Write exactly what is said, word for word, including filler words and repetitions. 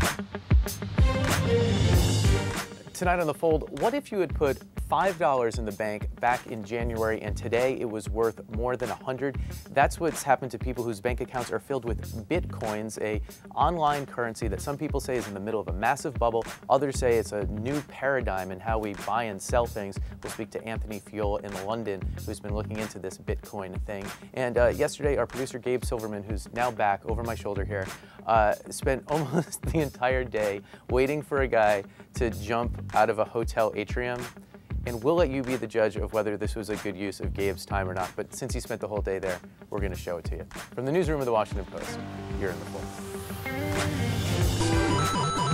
Tonight on The Fold, what if you had put five dollars in the bank back in January and today it was worth more than one hundred? That's what's happened to people whose bank accounts are filled with Bitcoins, a online currency that some people say is in the middle of a massive bubble. Others say it's a new paradigm in how we buy and sell things. We'll speak to Anthony Fiol in London, who's been looking into this Bitcoin thing. And uh, yesterday, our producer Gabe Silverman, who's now back over my shoulder here, uh, spent almost the entire day waiting for a guy to jump out of a hotel atrium. And we'll let you be the judge of whether this was a good use of Gabe's time or not. But since he spent the whole day there, we're going to show it to you. From the newsroom of the Washington Post, you're in The Fold.